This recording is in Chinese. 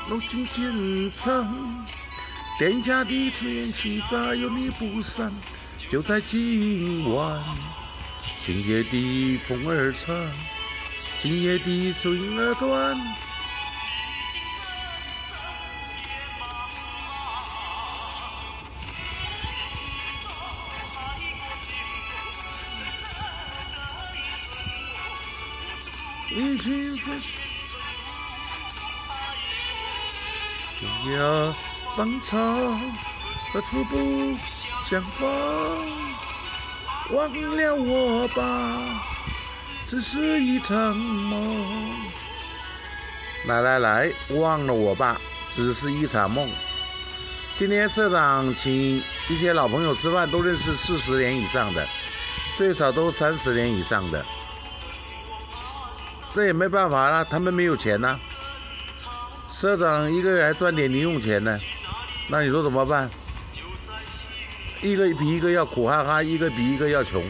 路径坚长。天下的资源气大有你不散，就在今晚。今夜的风儿长，今夜的水儿短。一群飞呀，芳草和徒步相逢。忘了我吧，只是一场梦。来，忘了我吧，只是一场梦。今天社长请一些老朋友吃饭，都认识40年以上的，最少都30年以上的。这也没办法啦，他们没有钱呐。社长一个月还赚点零用钱呢，那你说怎么办？一个比一个要苦哈哈，一个比一个要穷。